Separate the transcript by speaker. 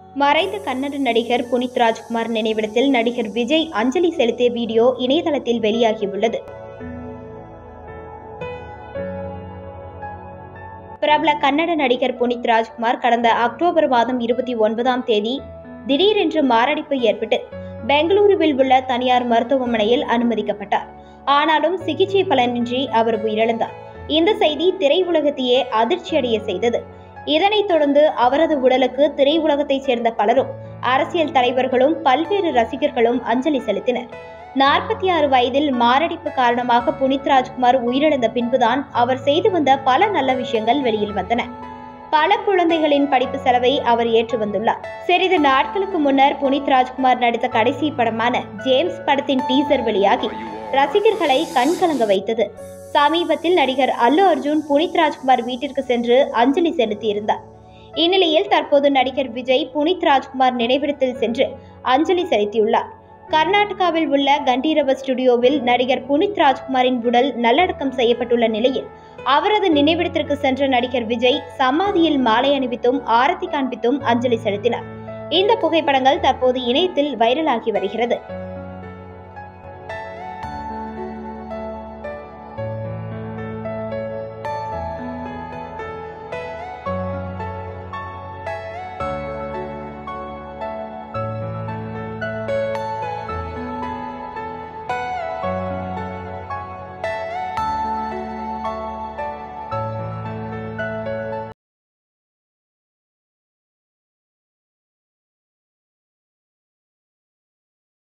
Speaker 1: மறைந்த கன்னட நடிகர் புனித் ராஜ்குமார் நினைவிடத்தில் நடிகர் விஜய் அஞ்சலி செலுத்திய வீடியோ இணையதளத்தில் வெளியாகியுள்ளது. பிரபல கன்னட நடிகர் புனித் ராஜ்குமார் கடந்த அக்டோபர் மாதம் 29ஆம் தேதி திடீரென்று மாரடைப்பு ஏற்பட்டு பெங்களூருவில் உள்ள தனியார் மருத்துவமனையில் அனுமதிக்கப்பட்டார். ஆனாலும் சிகிச்சை பலனின்றி அவர் உயிரிழந்தார். இந்த செய்தி திரையுலகத்தையே அதிர்ச்சியடைய செய்தது. இதனைத் தொடர்ந்து அவரது உடலுக்கு திரையுலகத்தைச் சேர்ந்த பலரும், அரசியல் தலைவர்களும், பல்வேறு ரசிகர்களும் அஞ்சலி செலுத்தினர். 46 வயதில் மாரடைப்பு காரணமாக புனித் ராஜ்குமார் உயிரிழந்த பின்புதான் அவர் செய்து வந்த பல நல்ல விஷயங்கள் வெளியில் வந்தன. பல குழந்தைகளின் படிப்பு செலவை அவர் ஏற்று வந்துள்ளார். சிறிது நாட்களுக்கு முன்னர் புனித் ராஜ்குமார் நடித்த கடைசி படமான ஜேம்ஸ் படத்தின் டீசர் வெளியாகி ரசிகர்களை கண்கலங்க வைத்தது. சமீபத்தில் நடிகர் அல்லு அர்ஜுன் புனித் ராஜ்குமார் வீட்டிற்கு சென்று அஞ்சலி செலுத்தியிருந்தார். இந்நிலையில் தற்போது நடிகர் விஜய் புனித் ராஜ்குமார் நினைவிடத்தில் சென்று அஞ்சலி செலுத்தியுள்ளார். கர்நாடகாவில் உள்ள கண்டீரவ ஸ்டுடியோவில் நடிகர் புனித் ராஜ்குமாரின் உடல் நல்லடக்கம் செய்யப்பட்டுள்ள நிலையில் அவரது நினைவிடத்திற்கு சென்ற நடிகர் விஜய் சமாதியில் மாலை அணிவித்தும் ஆரத்தி காண்பித்தும் அஞ்சலி செலுத்தினார். இந்த புகைப்படங்கள் தற்போது இணையத்தில் வைரலாகி வருகிறது.